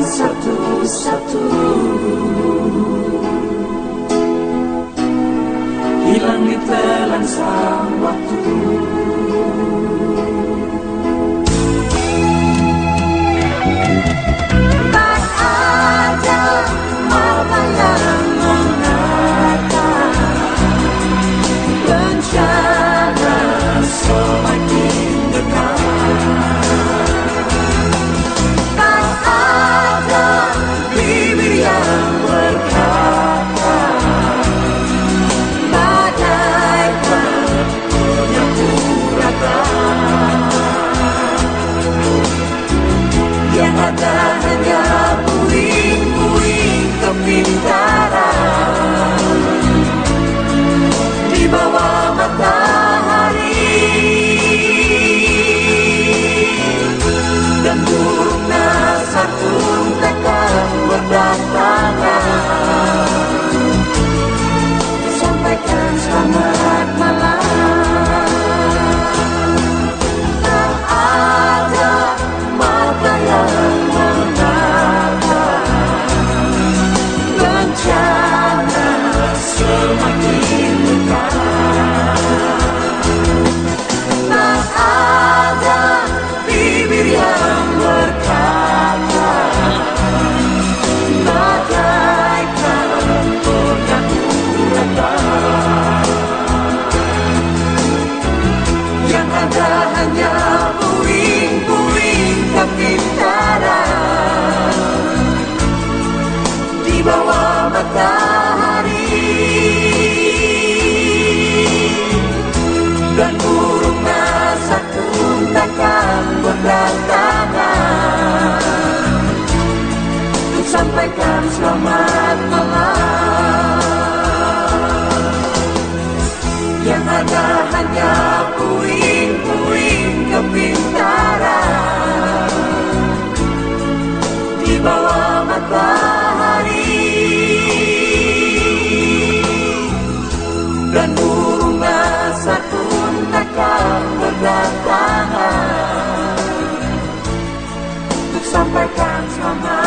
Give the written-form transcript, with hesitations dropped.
satu-satu, hilang di telan sang waktu. Tak ada mata yang mengata, Bencana semakin dekat. tak ada Bibir yang berkata, bagaikan menyapu rata. Yang ada hanya puing-puing kepintaran di bawah matahari, dan buruknya satu takkan berdatangan sampaikan selamat malam. Tak ada mata yang menatap. Bencana semakin dekat. tak ada Bibir yang berkata, bagaikan menyapu rata. Yang ada hanya puing-puing kepintaran di bawah matahari, dan burungnya satu takkan berdatangan untuk sampaikan selamat malam. Yang ada hanya puing-puing kepintaran di bawah matahari, dan burungnya satu takkan berdatangan untuk sampaikan selamat